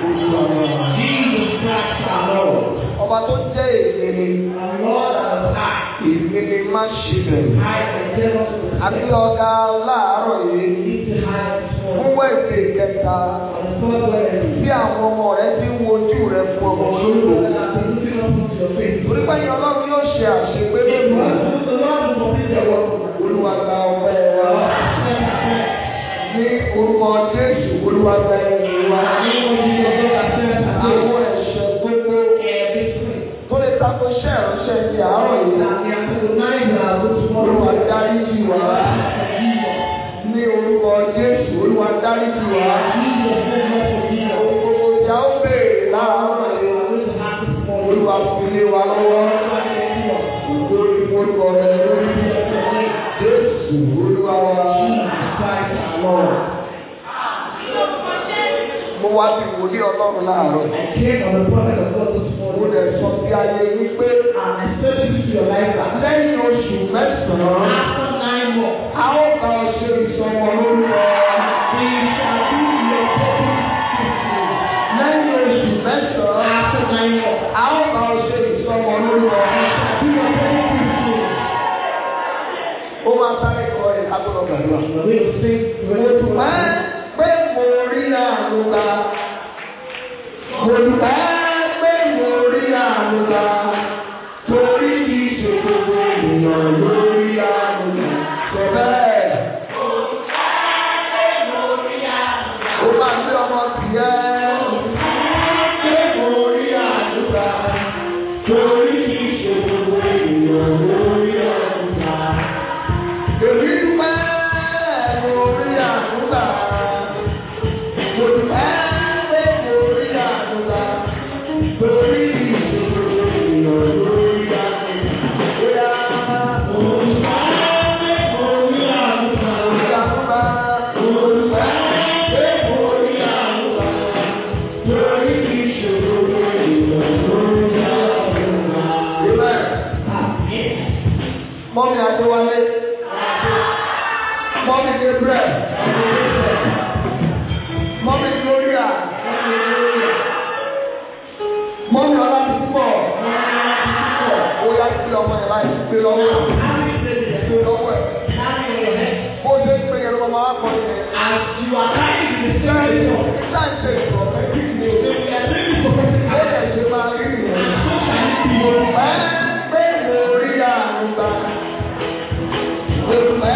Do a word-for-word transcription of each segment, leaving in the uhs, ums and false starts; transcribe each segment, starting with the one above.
Jesus Christ our Lord. Ọba tó jẹ́ èmi ni. Lord and I. Èmi ni má ṣe bẹ̀rù. I am devil to the Àti ọ̀gá láàárọ̀ yìí. Fún wẹ̀sì kẹta. Bí àwọn ọmọ rẹ ti ń wojú rẹ fún ọmọ olóògbé. Torí pé ìyá Ọlọ́run yóò ṣe àṣegbé lónìí. Olúwa gba ọpẹ́ wa. Ní orúkọ Jésù, Olúwa gba ẹ̀yìn wa. Àwọn ẹ̀ṣẹ̀ gbogbo tó lè tako iṣẹ́ ìránṣẹ́ ti àárọ̀ yìí. Olúwa dáríjì wá. Ní orúkọ Jésù, Olúwa dáríjì wá. Gbogbo ìjà ó béèrè láàárọ̀ yìí. Olúwa fi lé wa lọ́wọ́. Lórí orúkọ rẹ̀ lórí Jésù, Olúwa wa. Mo wá sí ìwòlí Ọlọ́run láàárọ̀. Mo lè sọ sí ayé wípé lẹ́yìn oṣù mẹ́sàn-án, a ó bá ọ ṣe ìsọmọ lórúkọ. Lẹ́yìn oṣù mẹ́sàn-án, a ó bá ọ ṣe ìsọmọ lórúkọ. Ó máa sáré kọ ẹ̀ agbọ́dọ̀ gbàdúrà. Mo dùpẹ́ pé mo rí àánú gbà. Mo dùpẹ́ pé mo rí àánú gbà. Torí kì í ṣe gbogbo ènìyàn lórí àánú gbà. Sọ bẹ́ẹ̀. Mo dùpẹ́ pé mo rí àánú gbà. Ó máa gbé ọmọ tìyẹ́. Mo dùpẹ́ pé mo rí àánú gbà. Torí kì í ṣe gbogbo ènìyàn lórí àánú gbà. Èmi dúpẹ́ mo rí àánú gbà. Mo dúpẹ́ pé mo rí àánú gbà. Torí ìṣòro ènìyàn lórí àánú gbà. Bóyá mo dúpẹ́ pé mo rí àánú gbà. Mo dúpẹ́ pé mo rí àánú gbà. Torí ìṣòro ènìyàn lórí àánú gbà. Mọ́mí Adéwálé. Mommy Gabriel, Mommy Gloria, Mommy Oladipo, ó yá sí ọmọ ẹ̀ láì gbé lọ́wọ́ ẹ̀, gbé lọ́wọ́ ẹ̀. Bó ṣe ń pè é lọ́wọ́ máa kọ́ ẹ̀. Àtiwá láì ní sẹ́yìn lọ. Ìjà ìṣe ìṣòro ẹ̀ kí ni o? Ó lè ṣe máa rí ìyẹn. Mo pẹ́ pé mo rí àánú gbà. Mo pẹ́.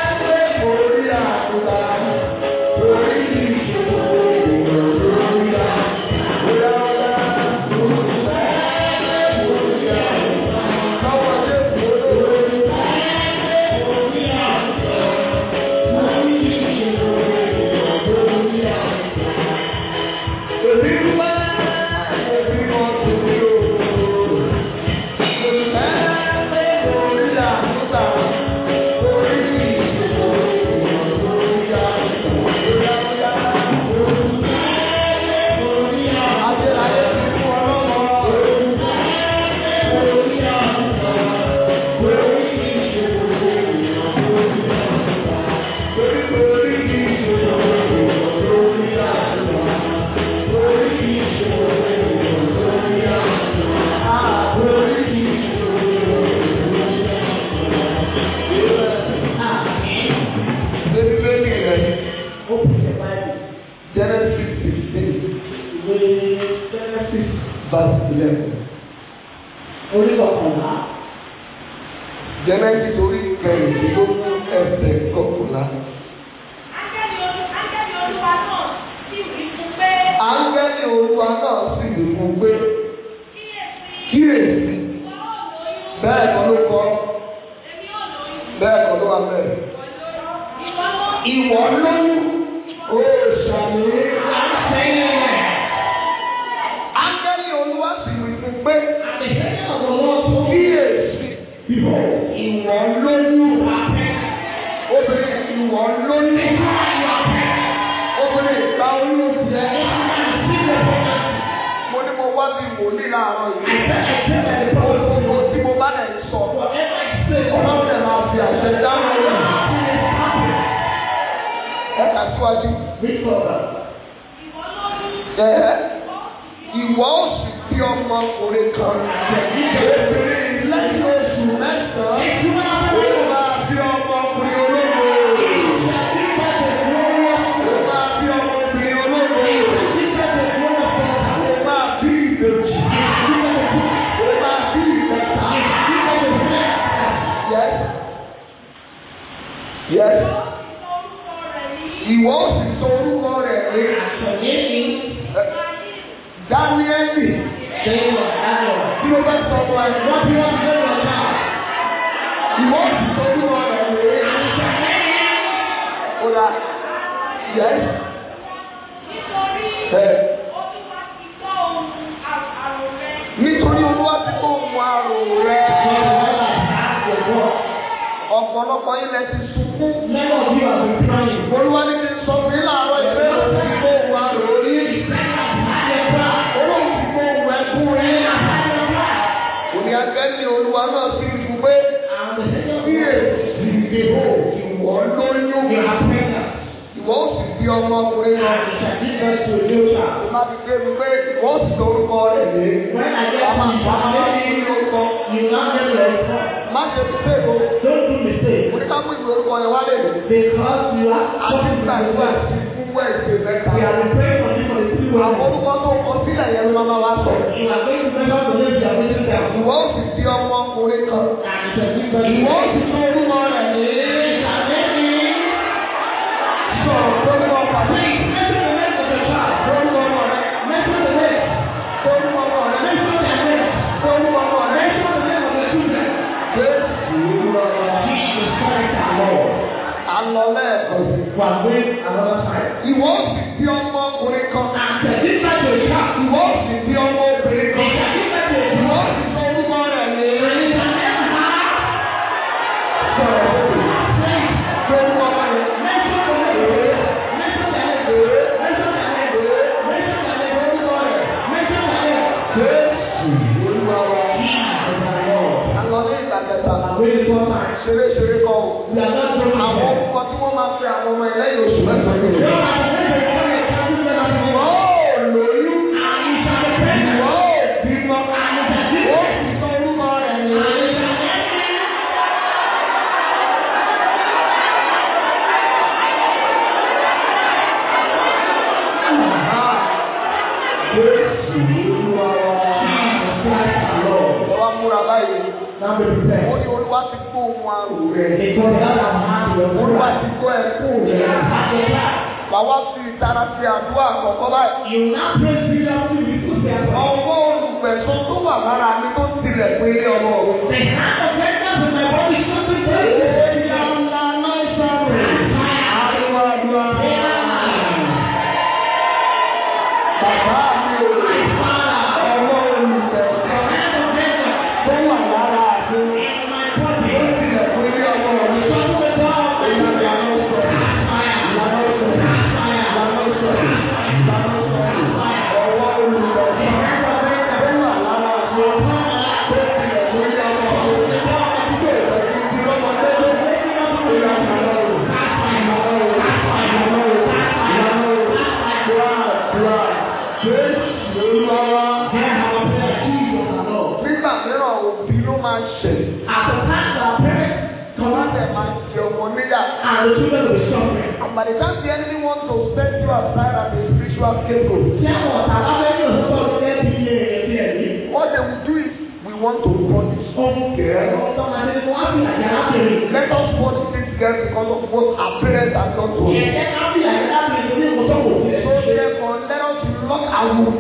Genesis orí kẹrìndínlógún ẹsẹ̀ kọkànlá. Áńgẹ́lì Olúwa náà sì wí fún pé kíyèsí bẹ́ẹ̀ kọ́ ló kọ́ bẹ́ẹ̀ kọ́ ló wà bẹ́ẹ̀. Ìwọ lóyún ó ṣàmì àṣeyẹ. Áńgẹ́lì Olúwa sì wí fún pé kíyèsí. Ìwọ lóyún obìnrin ìwọ lóyún obìnrin ìgbà oyún jẹ. Mo ní mo wá bí wòlíì láàárọ̀ yìí. Mo tí mo bá lẹ̀ sọ. Ọlọ́run lè máa fi àṣẹ dáhùn rẹ̀. Ẹ kà síwájú. Ẹ ìwọ ó sì bí ọmọkùnrin kan. Obìnrin lẹ́yìn oṣù mẹ́sàn-án ó máa bí ọmọkùnrin ológo. Ó máa bí ọmọbìnrin ológo. Ó máa bí ìbejì. Ó máa bí ìbẹ̀ta. Yes. Yes. Ìwọ ó sì sọ orúkọ rẹ̀ ní Dáníẹ́lì. Kí ló fẹ́ sọ fún ẹ? Wọ́n bí wọ́n ti lé ọ̀gá. Ìwọ ó sì sọ orúkọ rẹ̀ ní. Ó dà. Yes. Nítorí Olúwa ti kó ohun àrò rẹ̀. Ọ̀pọ̀lọpọ̀ ilẹ̀ ti sunkún. Olúwa ní kí n sọ fún yín láàárọ̀ ìwé òun ti kó ohun àrò rí. Olóhùn ti kó ohun ẹkún rí. Òní akẹ́ni Olúwa náà ti rí fún pé bí èsì ìdìbò ìwọ lóyún. Ìwọ ó sì bí ọmọkùnrin náà. Ó má ti dé mi pé ìwọ ó sì sọ orúkọ rẹ̀ lé. Àmà àmà ní orúkọ. Má ṣe fi pé o. Mo ní ká mú ìwé orúkọ yẹn wálé mi. Àti gbàgbọ́ àti fúnwọ́ ẹ̀sẹ̀ mẹ́ta. Àwọn orúkọ tó kọ sílẹ̀ yẹn ló máa wá sọ. Ìwọ ó sì di ọmọkùnrin kan. Ìwọ ó sì tún orúkọ rẹ̀ ní. Sọ̀rọ̀ lórúkọ pàdé. Lórúkọ ọmọ rẹ̀. Lórúkọ ọmọ rẹ̀. Lórúkọ ọmọ rẹ̀. Alọ lẹ́ẹ̀kan sí. Wà gbé àwọn ọ̀sán. Ìwọ ó sì bí ọmọkùnrin kan. Àtẹ̀jíṣẹ́ ìṣá. Ìwọ ó sì bí ọmọbìnrin kan. Àtẹ̀jíṣẹ́ ìṣá. Ìwọ ó sì sọ orúkọ rẹ̀ ní. Sọ̀rọ̀ lórí. Lórúkọ ọmọ rẹ̀. Ṣeré ṣeré kọ́ o. Àwọn orúkọ tí wọ́n máa fi àwọn ọmọ ẹlẹ́yìn oṣù mẹ́sàn-án yìí. Ìwọ ò lóyún. Ìwọ ò bímọ. Ó sì sọ orúkọ rẹ̀ ní. Jésù Olúwa wa. Ẹ wá múra báyìí. Ó ní Olúwa ti kó ohun àrò rẹ̀. Olúwa ti kó ẹkún rẹ̀. Bàbá fi ìtara fi àdúrà àkọ́kọ́ báyìí. Ọwọ́ olùgbẹ̀sán tó wà lára mi tó tilẹ̀ pé ilé ọmọ rẹ̀. Ìyá ńlá náà sọ̀rọ̀. Àríwá àdúrà. Bàbá mi ò lè fà ọwọ́ olùgbẹ̀sán tó wà lára mi. And by the time the enemy wants to set you aside as a spiritual scapegoat, what they will do is we want to punish this girl. Let us punish this girl because of what our parents have done to us. So therefore, let us lock our wound.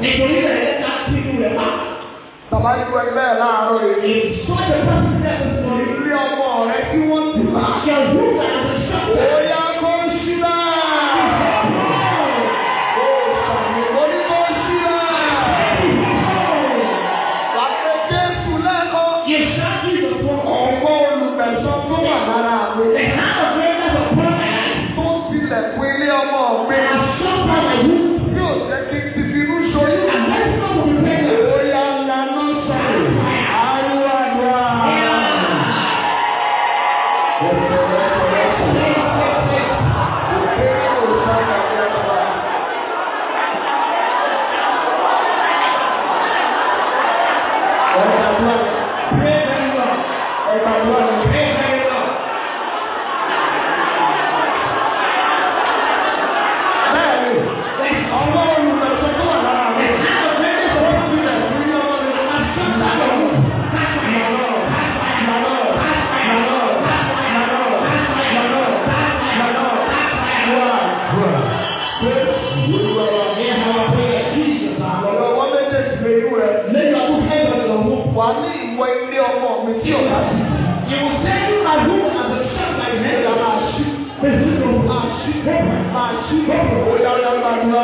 Bàbá ní wọ́n ẹgbẹ́ ẹ̀ láàárọ̀ rẹ̀. Ilé ọmọ rẹ̀ tí wọ́n ti bá. Ó yá kó ṣílá. Ó ní kó ṣílá. Pàṣẹ Jésù lẹ́kọ̀ọ́. Ọ̀pọ̀ olùgbẹ̀sán tó wà lára mi. Tó tilẹ̀ pé ilé ọmọ mi. Yóò jẹ́ kí n ti fi inú ṣoyún. Ó yá ńlá náà sọ̀rọ̀. Àríwá àdúrà. gbàdúrà rẹ̀. Pray very well. Ẹ gbàdúrà rẹ̀. Pray very well. Bẹ́ẹ̀ni, ọwọ́ olùrẹ̀sọ tó wà lára rẹ̀. Wà ní ìwọ ilé ọmọ mi tí ò bá sí. You will say you are who as a son like me. Ìyá máa ṣí. Máa ṣí. Máa ṣí. Ó yá yá gbàdúrà.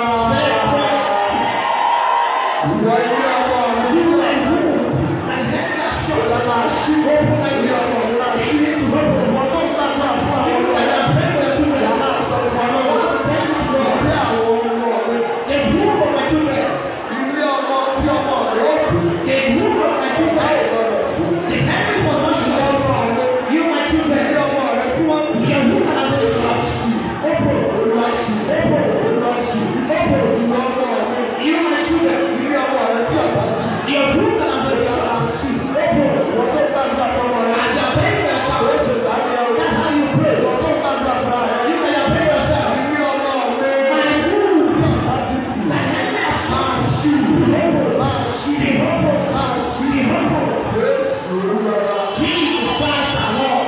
Ìwọ ilé ọmọ mi tí ò bá sí. Ìyá máa ṣí. Ilé ọmọ mi máa ṣí. Wọ́n tó ń gbàdúrà fún àwọn ọmọ rẹ̀. Ìyá máa sọ fún ọmọ wọn. Ilé àwọn ọmọ mi. The room of my children. Ilé ọmọ tí ọmọ rẹ̀ ó kú. The room of my children. The heaven was not yours. You my children. Ilé ọmọ rẹ̀ tí wọ́n kú. Your room and the room. Opo olúwa ṣí. Opo olúwa ṣí. Opo olúwa ọmọ mi. You my children. Ilé ọmọ rẹ̀ tí ọ̀gá ṣí. Your room and the room. Opo wọ́n tó gbàdúrà fún ọmọ rẹ̀. As you are praying yourself. Ó ṣe ìdájọ́ ẹ̀rọ. That's how you pray. Wọ́n tó gbàdúrà fún ara rẹ̀. You may have prayed yourself. Ilé ọmọ mi. My room. Ọ̀gá ti kù. Máa ṣí. Máa ṣí. Máa ṣí. Jésù olúwa. Jesus Christ our Lord.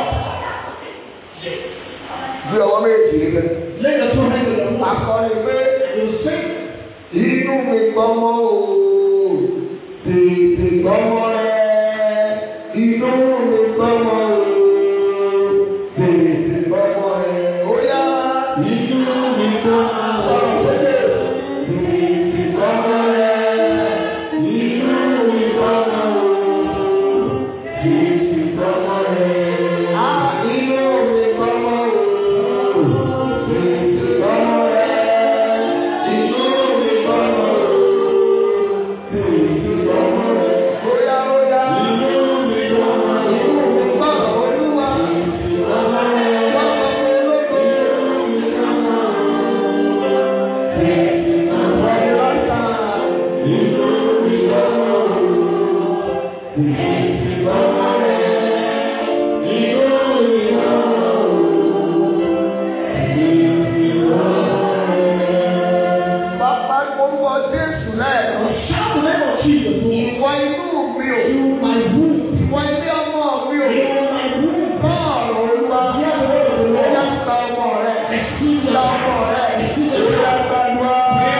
Bí ọwọ́ méjì rí bẹ́ẹ̀. Let the two hands of the Lord. Akọni pé You sing. inú mi gbọ́mọ o, tètè gbọ́mọ rẹ̀. Inú mi gbọ́mọ o, tètè gbọ́mọ rẹ̀. Ó yá. Inú mi gbọ́mọ o, tètè gbọ́mọ rẹ̀. Inú mi gbọ́mọ o, tètè gbọ́mọ rẹ̀. Ah, inú mi gbọ́mọ o, tètè gbọ́mọ rẹ̀. Inú mi gbọ́mọ o, tètè gbọ́mọ rẹ̀. Ó yá, ó yá. Inú mi gbọ́mọ o, inú mi gbọ́mọ Olúwa. Gbọ́mọ rẹ̀. Gbọ́mọ mi lógo. Inú mi gbọ́mọ o, tètè gbọ́mọ rẹ̀. Inú mi gbọ́mọ o, tètè gbọ́mọ rẹ̀. Inú mi gbọ́mọ o, tètè gbọ́mọ rẹ̀. Bàbá orúkọ Jésù lẹ́ẹ̀kan. Shout the name of Jesus. Ìwọ inú mi ò. You my room. Ìwọ ilé ọmọ mi ò. You my room. Bá ọ̀rọ̀ Olúwa. Hear the word of the Ó Lord. yá gba ọmọ rẹ̀. Excuse Gba your ọmọ rẹ̀. Ó yá gbàdúrà.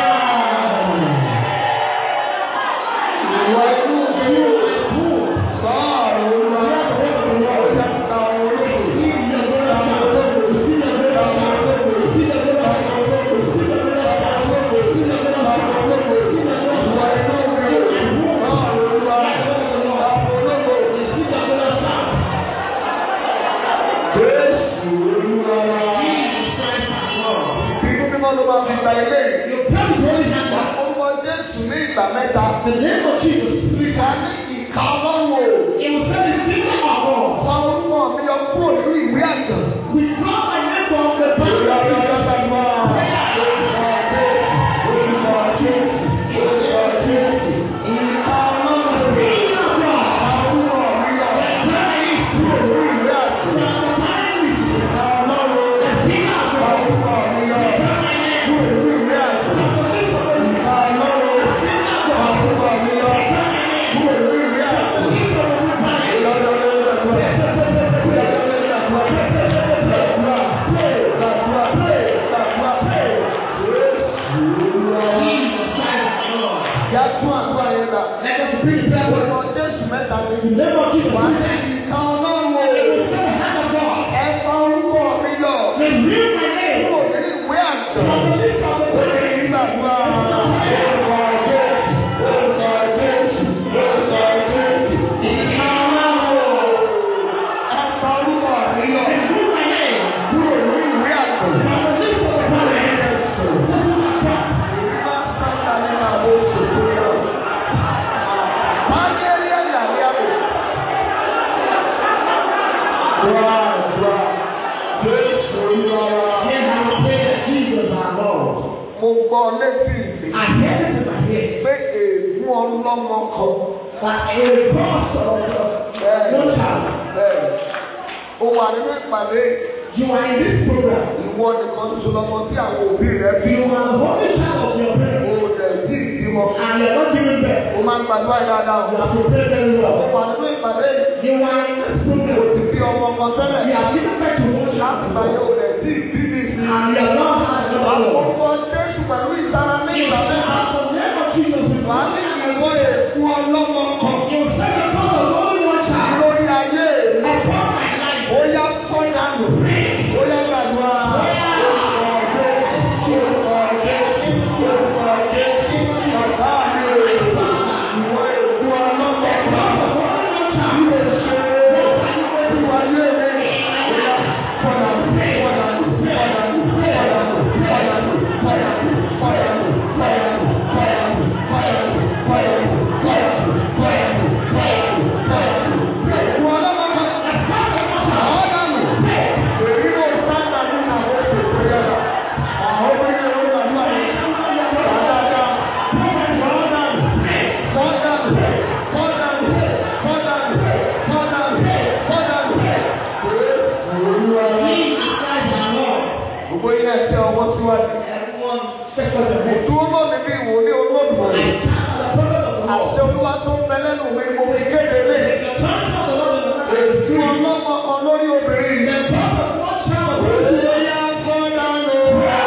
Ìwọ inú mi ò. Bá ọ̀rọ̀ Olúwa. Ó yá gba ọmọ ológo. Gba ọmọ ológo. Gba ọmọ ológo. Gba ọmọ ológo. Gba ọmọ ológo. Gba ọmọ ológo. Ìwọ inú mi ò. Bá ọ̀rọ̀ Olúwa. Gba ọmọ ológo. Jésù Olúwa. Bíbú mímọ́ ló máa fi gba ilé. You pray with holy hands. Orúkọ Jésù ní ìgbà mẹ́ta. The name of Jesus. Ìka ní ìka ọlọ́run o. It will say the finger of God. Sọ orúkọ mi yọ kúrò nínú ìwé àjàn. Withdraw my name from the book of Ìyá the ọjọ́ gbàgbọ́. Orúkọ Jésù. Orúkọ Jésù. Ìka ọlọ́run o. finger of God. Sọ orúkọ mi yọ kúrò nínú ìwé àjàn. Ìka ọlọ́run o. The finger of Sọ God. orúkọ mi yọ kúrò nínú ìwé àjàn. Ìka ọlọ́run o. Sọ orúkọ mi yọ kúrò nínú ìwé àjàn. Let us bring prayer with us. The name of Jesus. Reveal my name from the list of the living. Reveal my name from the list of the living. Then I will pray that Jesus our Lord. Mo gbọ́ létí ìpè I hear it in my ear. pé èèmú ọlọ́mọ kan But a cost of one child. Ó wà nínú ìpàdé. You are in this program. Ìwọ nìkan tó lọ́mọ tí àwọn òbí rẹ̀ bí. You are the only child of your parents. O jẹ̀ sí ìbímọ. And you are not giving birth. O máa ń gbàdúrà dáadáa. You are prepared very well. Ó wà nínú ìpàdé. You are in this program. O ti bí ọmọ kan tẹ́lẹ̀. You are giving birth to one child. Láti bá yóò rẹ̀ sí ìbíbí. And you are not having a child. Àkókò Jésù pẹ̀lú ìtara ní ìgbà mẹ́ta. Wà á ní ìwọ èkú ọlọ́mọ kan. Lórí ayé ó yá kọ́ńdà lò. Ó yá gbàdúrà. Ìdúró mi bí ìwò ní olóògbé. Àṣẹ olúwa tó ń bẹ lẹ́nu mi mo fi kéde lé. Èsì ọlọ́mọ kan lórí obìnrin yẹn. Ìyá gbọ́dá lò.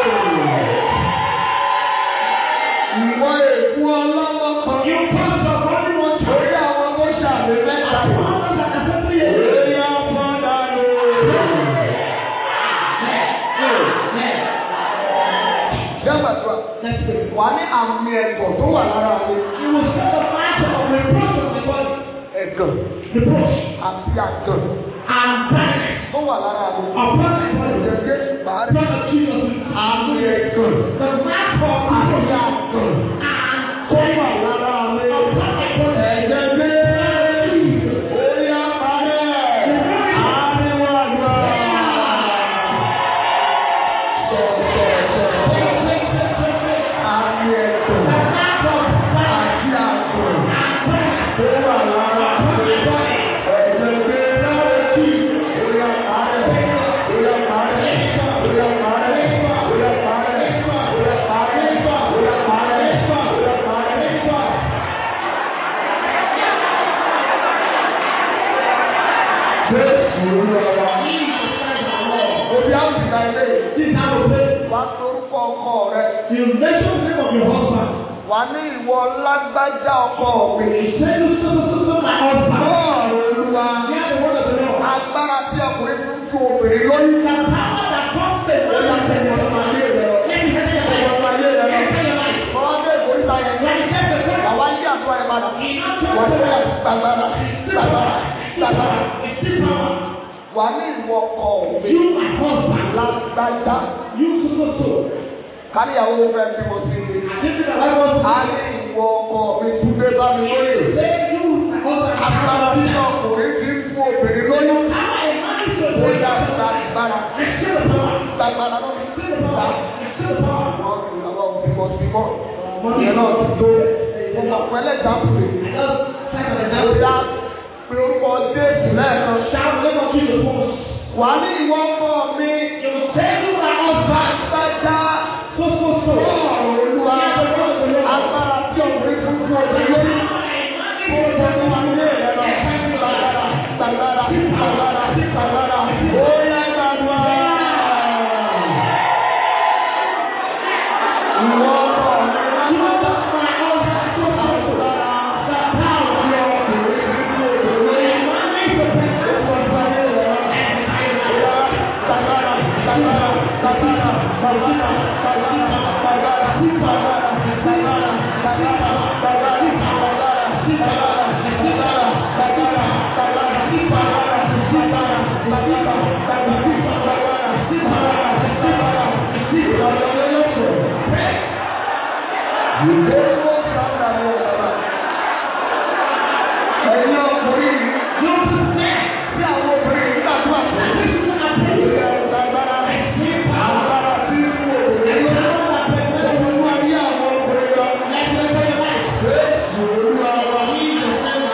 Ìwọ èkú ọlọ́mọ kan. Lórí àwọn tó ṣàmì mẹ́ta. Ìyá gbọ́dá lò. Jẹ́gbàdúrà. Wà ní àmì ẹ̀gbọ̀n tó wà lára mi. You will set the fire of reproach of the body. Ẹ̀gàn. Reproach. Àti àgàn. And pride. Ó wà lára mi. Upon the body. Jẹ́jẹ́ bàárẹ̀. Blood of Jesus. Àmì ẹ̀gàn. The mark of Àti reproach. àgàn. And Tó wà lára mi. upon the body. Ẹ̀jẹ̀ gbé. Ó yá parẹ́. Àríwá àgbà. Àmì ẹ̀gàn. Àti àgàn. Tó wà lára mi. Ẹ̀jẹ̀ gbé. Ó yá parẹ́. Ó yá parẹ́. Ó yá parẹ́. Ó yá parẹ́. Ó yá parẹ́. Ó yá parẹ́. Ó yá parẹ́. Jésù Olúwa wa. Òbí àwùjọ ilé. This is how we pray. Wá torúkọ ọkọ rẹ. You mention the name of your husband. Wà ní ìwọ lágbájá ọkọ mi. Say you so so so so my husband. Bọ́ọ̀lù Olúwa. Hear the word of the Lord. Agbára tí ọkùnrin tún tún obìnrin lóyún. The power that comes from Ó yá sẹ́yìn ọdún máa lé rẹ̀ lọ. Let me tell you Ọdún about máa lé rẹ̀ lọ. it. Ọdún ìkórìíta yẹn. When you take the word, Àwa yí àtọ́ ẹ̀ padà. he not Wọ́n just ti wá gbàgbára. Gbàgbára. Gbàgbára. it's still power. Wà ní ìwọ ọkọ mi. You my husband. Lágbájá. You so so so. Káríyàwó fẹ́ bí mo ti rí. This is the right one. A ní ìwọ ọkọ mi tún dé bá mi lóye. Say you my husband. Agbára tí ọkùnrin ti ń fún obìnrin lóyún. Power and money to Ó yá gbàgbára. It's still the power. Gbàgbára náà. It's still the power. It's still the power. Àwọn ìlànà bímọ-bímọ. Ìyẹn náà ti tó. Mo mọ̀ pẹ́lẹ́ ìdáhùn rẹ̀. I just type on the Ó down. yá pé orúkọ Jésù lẹ́ẹ̀kan. Shout the name of Jesus once. Wà ní ìwọ ọkọ mi. You will say you my husband. Gbàgbájá. So so so. Bọ́ọ̀lù Olúwa. Agbára tí ọkùnrin tún fún obìnrin lóyún. Ó bọ́ ní wà nílé rẹ̀ lọ. Gbàgbára. Gbàgbára. Gbàgbára. Gbàgbára. Ó yá gbàdúrà. Ìwọ ọkọ mi. Ẹ̀yin ọkùnrin yóò tún tẹ́ sí àwọn obìnrin nígbà tó wà fún mi. Agbára agbára tí kú òbí ló ń wá ní àwọn ọkùnrin lọ. Jésù Olúwa wa.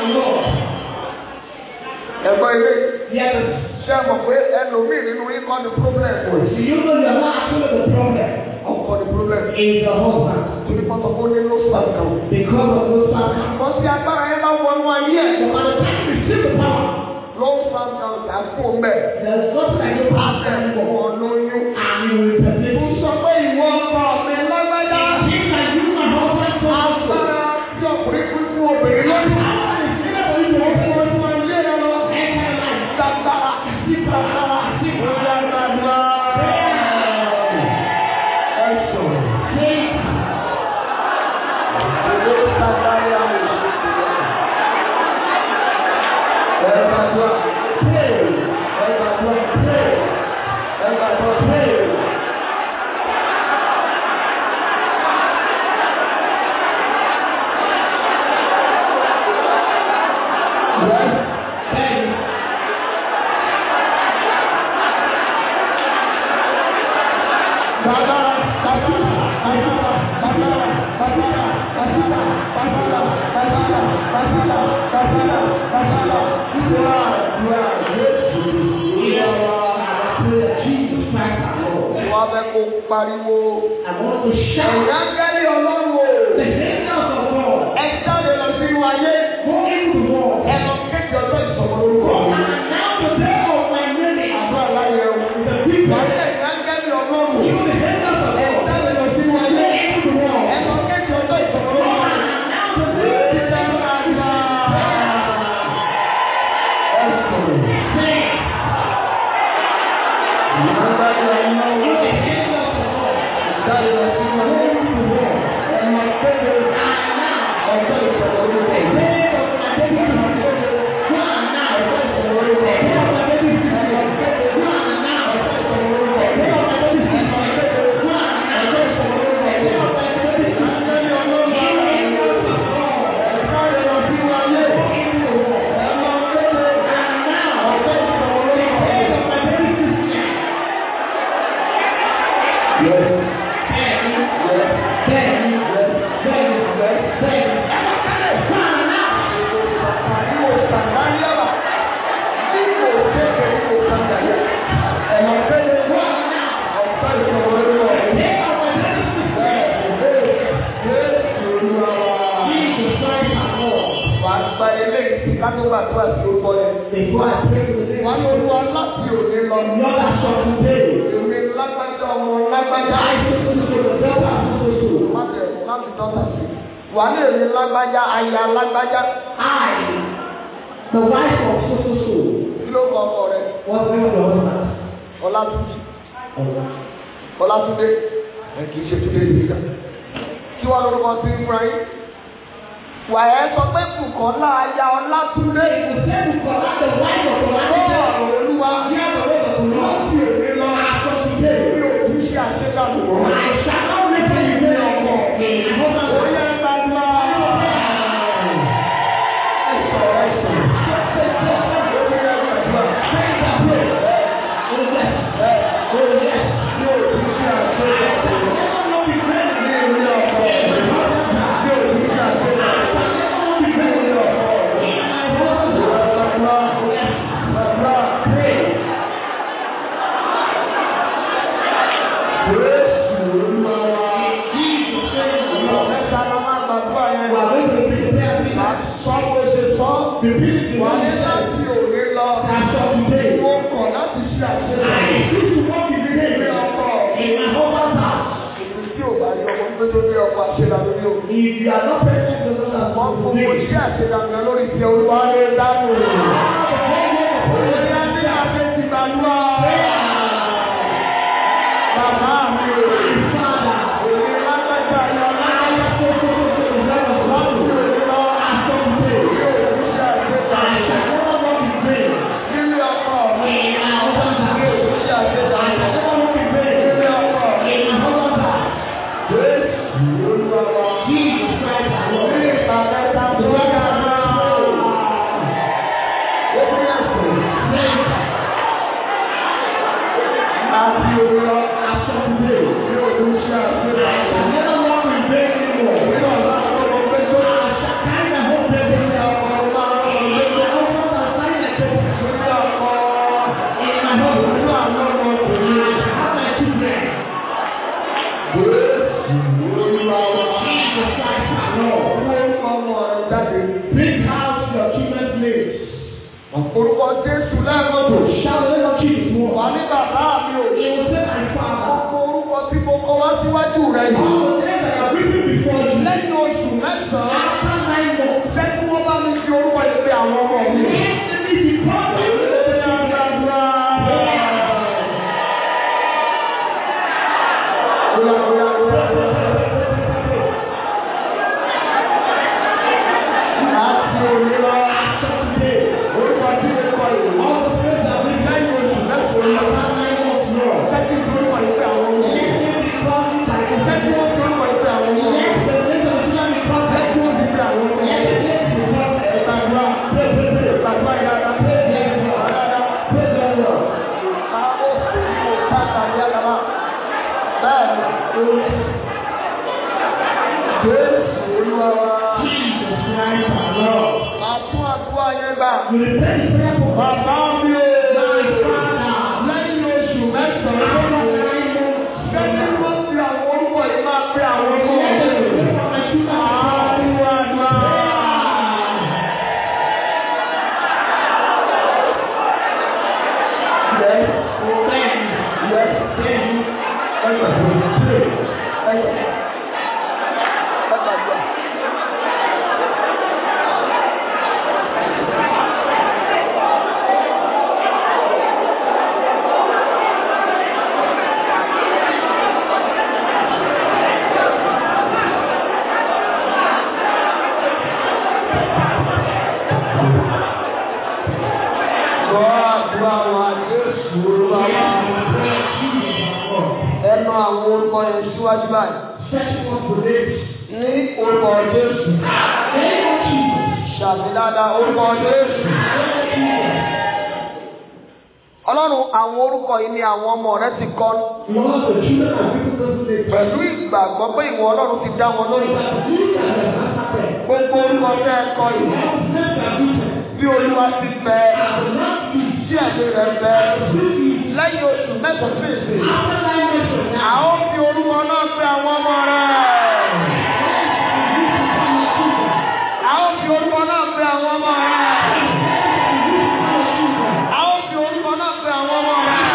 mọ̀ pé ẹlòmíì nínú yín kọ́ ni problem kò sí. You know you are not actually the problem. Ọkọ ni problem. Is the husband. Torí pọ́tọ́ kó ní ló sàn kan. Because of those factors. Àkọ́ sí agbára yẹn bá wọnú ayé ẹ̀. So by the time you receive the power. Ló sàn kan kà fún mẹ́. There is nothing like you pass them for. Àtẹ̀wọ̀ lóyún. And you will permit. Mo sọ pé ìwọ ọkọ mi lágbájá. If I use my husband to agbára tí ọkùnrin fún fún obìnrin lóyún. Pariwo. Ẹ̀yà gẹ́lẹ́ ọlọ́run o. Ẹ jáde lọ sí wáyé. Ẹ lọ kéde ọjọ́ ìsọ̀rọ̀ lórúkọ. Àbúrò aláyẹ̀ o. Wáyé ẹ̀yà gẹ́lẹ́ ọlọ́run. Ẹ jáde lọ sí wáyé. Ẹ lọ kéde ọjọ́ ìsọ̀rọ̀ lórúkọ. Wà ní èmi lágbájá, aya lágbájá. I, the wife of so so so. Kí ló kọ ọkọ rẹ? What's the name of your husband? Ọlátúnjí. Ọlátúndé. Ẹ kì í ṣe Túndé ìdíjà. Kí wọ́n lórúkọ sí fúnra yín? Wà ẹ́ sọ pé Bùkọ́lá aya Ọlátúndé. Ìṣe Bùkọ́lá the wife of Ọlátúndé. Bọ́ọ̀ Olúwa. Bí a lọ lọ́dọ̀ tó lọ sí òní lọ aṣọ Túndé. Bí òtún ṣe àṣekàlù wọ́n. Àìsàn náà lè fẹ́ ìwé ọkọ̀. Oyè gbàdúrà. If you are not present to the Lord, wọ́n kò mọ̀ sí àṣeyàgbẹ́ lórí ti olúwa lè dánù. Olóyè ní àṣẹ ti gbàdúrà. Bàbá mi ò rí fàdà. Òní lágbàjá yọ láyé tó tó tó tó tó lọ́wọ́ láti òní lọ aṣọ ìgbé. Yóò ní sí àṣeyàgbẹ́. Àṣàkóso wọn ti gbé. Nílé ọkọ mi. Yóò ní sí àṣeyàgbẹ́. Àṣàkóso wọn ti gbé. Nílé ọkọ mi. Jésù olúwa wa. Àti òwúrọ̀ aṣọ ìwé yóò Orúkọ Jésù lẹ́ẹ̀mọ́tò. Shout the name of Jesus once. Wà ní bàbá mi ò. He will say, my Father. Gbogbo orúkọ tí mo kọ wá síwájú rẹ̀ yìí. All the names that are written before you. Lẹ́yìn oṣù mẹ́sàn-án. After nine months. Jẹ́ kí wọ́n bá mi fi orúkọ yìí pé àwọn ọmọ mi. Let me be proud. Bàbá mi ò lẹ́yìn oṣù mẹ́sàn-án gẹ́gẹ́ bí wọ́n fi àwọn orúkọ yìí máa pe àwọn ọmọ síwájú báyìí. Ní orúkọ Jésù. Ṣàmì dáadáa orúkọ Jésù. Ọlọ́run àwọn orúkọ yìí ni àwọn ọmọ rẹ ti kọ́. Pẹ̀lú ìgbàgbọ́ pé ìwọ Ọlọ́run ti dá wọn lórí. Gbogbo orúkọ tẹ́ ẹ kọ yìí. Bí Olúwa ti fẹ́, tí ẹ̀mí rẹ̀ fẹ́, lẹ́yìn oṣù mẹ́sàn-án fèsì. A ó fi orúkọ náà pè àwọn ọmọ rẹ̀. A ó fi orúkọ náà pè àwọn ọmọ rẹ̀. A ó fi orúkọ náà pè àwọn ọmọ rẹ̀.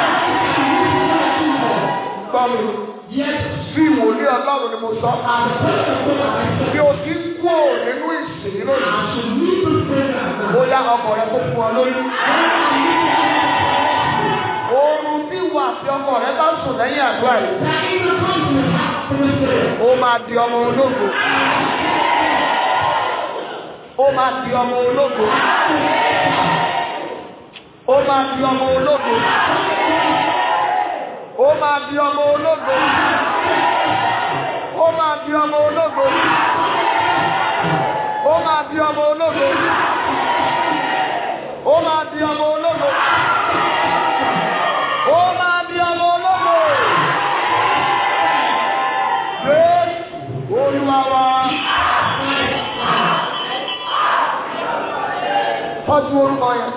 Gbọ́ mi. Bí ìwòlé Ọlọ́run ni mo sọ. Bí o ti kú nínú ìsìn lónìí. Bóyá ọkọ rẹ kó fún ọ lóyún. Oorun tí wà tí ọkọ rẹ bá sùn lẹ́yìn àdúrà yìí. Ó máa di ọmọ ológo. Ó máa di ọmọ ológo. Ó máa di ọmọ ológo. Ó máa di ọmọ ológo. Ó máa di ọmọ ológo. Ó máa di ọmọ ológo. Ó máa di ọmọ ológo. Ó máa di ọmọ ológo. Jésù Olúwa wa. Tọ́jú orúkọ yẹn.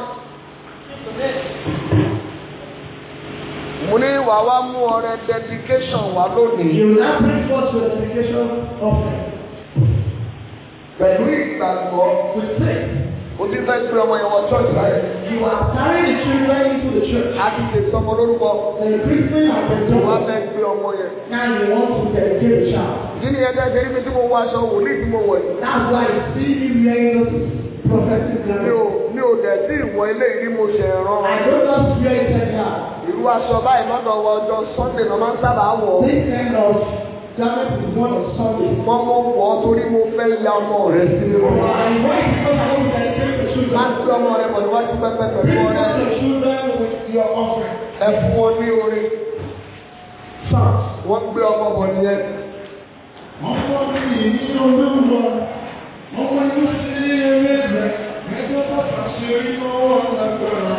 Mo ní wà wá mú ọrẹ dedication wá lónìí. You will now bring forth your dedication offering. Pẹ̀lú ìgbàgbọ́. With faith. O ti fẹ́ gbé ọmọ yẹn wọ church báyìí. You are carrying the children into the church. A ti lè sọmọ lórúkọ. The Christian has been done. Wọ́n á fẹ́ gbé ọmọ yẹn. Now you want to dedicate the child. Kí ni ẹgbẹ́ ṣe níbi tí mo wọ aṣọ wòlíì tí mo wọ̀ yìí? That's why you see me wearing those prophetic Mi garments. ò mi ò dẹ̀ sí ìwọ ilé ìrí mo ṣe rán. I don't just wear it anyhow. Irú aṣọ báyìí lọ́dọ̀ wọ ọjọ́ Sunday ló máa ń sábà wọ̀. This kind of garment is one of Sunday. Wọ́n mọ̀ wọ̀ ọ́ torí mo fẹ́ ya ọmọ rẹ̀ sí mi. I wear it because I want to dedicate the children. Má gbé ọmọ rẹ̀ bọ̀ níwájú pẹ́pẹ́ pẹ̀lú Bring ọrẹ. forth the children with your offering. Ẹ fún wọn ní orin. Start. Wọ́n gbé ọmọ bọ̀ nìyẹn. Ọmọ mi ní olúwa, ọmọ inú sí eré rẹ̀, ẹjọ́ bàbá ṣe rí lọ́wọ́ lágbára.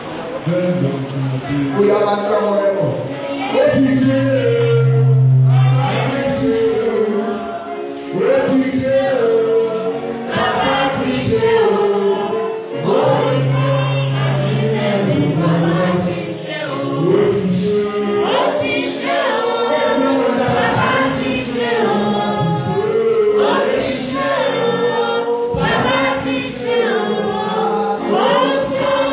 Bóyá máa gbé ọmọ rẹ̀ bọ̀. Ó ti dé, ààrẹ ti dé o, ó ti dé o, bàbá ti dé o, ó ti dé o, àti ẹ̀rù bàbá ti dé o, ó ti dé o, ó ti dé o, ẹ̀rù bàbá ti dé o. Oh,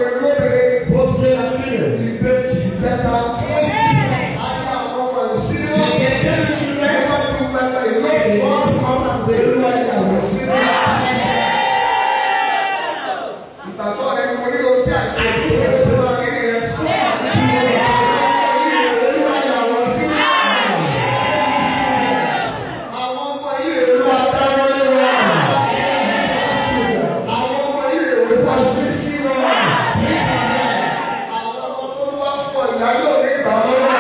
ọkùnrin lóbìnrin. both male and female. Ìbejì ìjẹta. Àti àwọn ọmọ ìṣírí wọn. Ẹgbẹ́ tó pẹpẹ ìlú ìwọ́n ọmọ ìlú ẹ̀yàwó sínú. Ìgbàgbọ́ rẹ̀ ni mo ní o tí àti ìṣòro tó wà nínú rẹ̀. Àwọn ọmọ ilé ìlú adáwọ́ lé wọn. Àwọn ọmọ ilé ìlú pàṣẹ sí wọn. Àwọn ọmọ tó wá pọ̀ ìyájọ́ ní ìbámu wọn.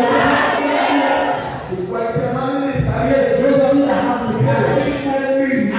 Thank you.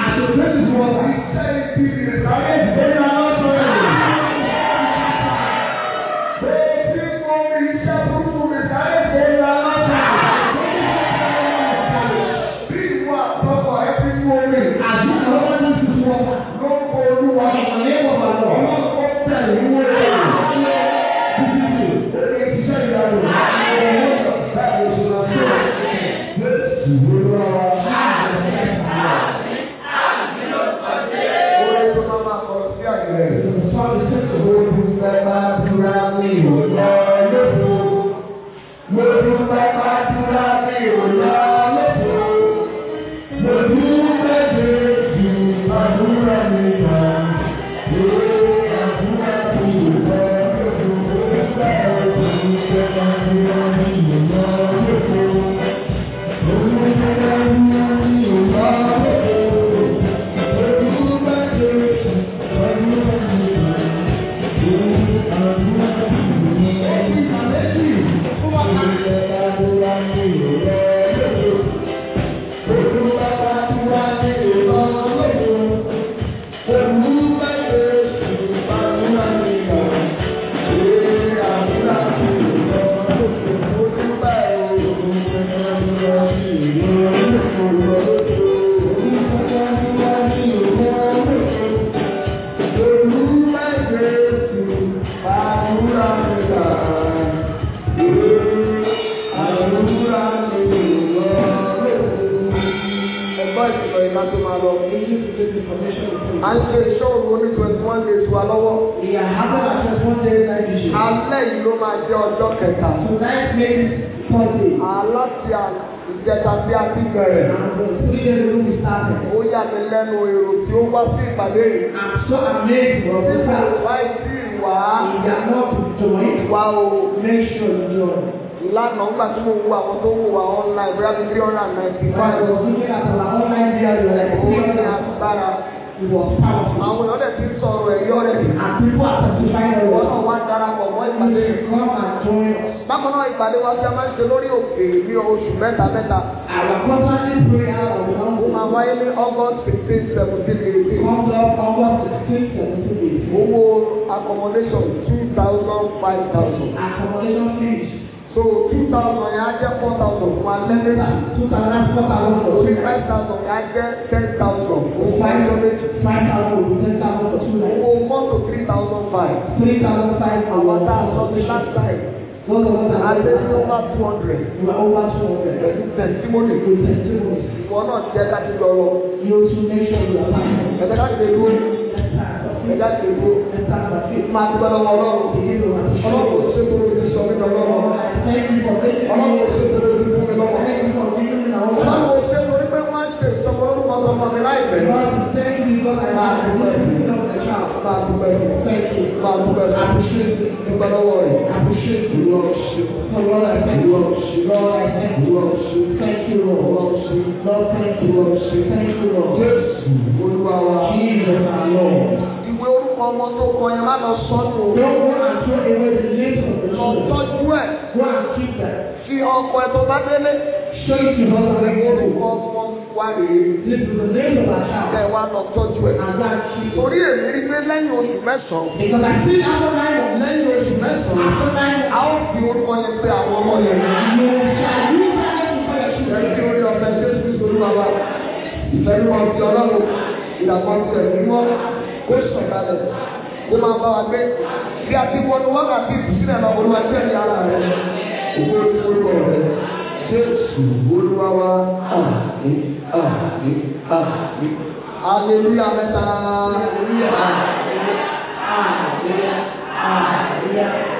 gbọ́ ìkìlọ̀ ìlà tó máa lọ. Listen to this information. À ń ṣe ìṣòro oní twenty one days wa lọ́wọ́. We are having our twenty-one day night vision. Alẹ́ yìí ló máa jẹ́ ọjọ́ kẹta. Tonight makes Thursday. Aláti ìjẹta bí a ti bẹ̀rẹ̀. And the three days ago we started. Ó yà mí lẹ́nu èrò tí ó wá sí ìpàdé yìí. I'm so amazed for the Nígbà fact wáyé tí ìwà if you are not to join, wá o. make sure you join. Lánàá nígbà tí mo wo àwọn tó wò wá online bóyá bí three hundred and ninety When I five. was looking at our online video, like Ó three ní hundred, agbára. it was powerful. Àwọn èèyàn dẹ̀ ti ń sọ̀rọ̀ ẹ̀yọ́ rẹ̀. And people are testifying Wọ́n of náà us. wá darapọ̀ mọ́ ìpàdé You yìí. should come and join us. Bákan náà ìpàdé wa tí a máa ń ṣe lórí òkè ní oṣù mẹ́ta mẹ́ta. Our quarterly prayer of the Ó máa wáyé ní August fifteen seventeen eighteen. comes up August sixteenth, seventeenth, eighteenth. Owó accommodation two thousand five thousand. Accommodation fees. So two thousand yẹn á jẹ́ four thousand fún alẹ́ méjì. Two thousand, four thousand for Orí two five nights. thousand yẹn á jẹ́ ten thousand fún Five alẹ́ méjì. five thousand will be ten thousand for two nights. Owó mọ́tò three thousand five. Three thousand five for Àwọn one tá a sọ ní thousand. last time. Those of us that Adé are ní over two hundred. you are over two hundred. Pẹ̀lú testimony. With testimonies. Ìwọ náà jẹ́ ká ti lọ́rọ̀. You to make sure you are part. Ẹ̀jẹ̀ ká ti lè dúró. Let's start. Ẹ̀jẹ̀ ti lè dúró. Let's start our faith. Máa ti gbọ́dọ̀ wọ ọlọ́run. Begin to appreciate. Ọlọ́run kò ṣe kúrò ní sọ mí lọ́wọ́. Thank you for making Ọlọ́run me. kò ṣe kúrò ní fún mi lọ́wọ́. Thank you for giving me our Ọlọ́run life. kò ṣe torí pé wọ́n á ṣe ìsọmọ lórúkọ ọmọ mi láìpẹ́. God, thank you because I have the blessing of the child. Máa dúpẹ́ fún. Thank you. Máa dúpẹ́ fún. Appreciate it. Dúpẹ́ lọ́wọ́ rẹ̀. Appreciate you. Olúwa ṣe. For Lord, I thank you. Olúwa ṣe. Lord, I thank you. Olúwa ṣe. Thank you, Olúwa Lord. ṣe. Lord, thank you. Olúwa ṣe. Thank you, Lord. Jésù Olúwa wa. Jesus, our Lord. Ìwé orúkọ ọmọ tó kọ yẹn má lọ sọ́nù o. Don't go and throw away the names of the Lọ children. tọ́jú ẹ̀. Go and keep them. Fi ọkọ ẹ̀ tó bá délé. Show it to husband and Orúkọ wife. ọmọ wa rèé. This is the name of our child. Ẹ wá lọ tọ́jú ẹ̀. And that keep it. Torí èmi rí pé lẹ́yìn oṣù mẹ́sàn-án. Because I see after nine months, Lẹ́yìn oṣù mẹ́sàn-án. after nine A ó fi orúkọ yẹn pé àwọn ọmọ yẹn. you shall use that name for your children. Ẹni tí ó rí ọ̀fẹ́ Jésù sórí wa wá. Ìfẹ́lú wọn ti ọlọ́run. Ìdàpọ̀ ti ẹ̀mí mọ́. Kó sọ̀kalẹ̀. Kó máa bá wa gbé. Bí a ti wọnú wákàtí ìbùsílẹ̀ lọ, olúwa jẹ́ ní ara rẹ̀. Owó orúkọ rẹ̀. Jésù Olúwa wa. Àmín, àmín, àmín. Hallelujah mẹ́ta. Hallelujah. Hallelujah. Hallelujah.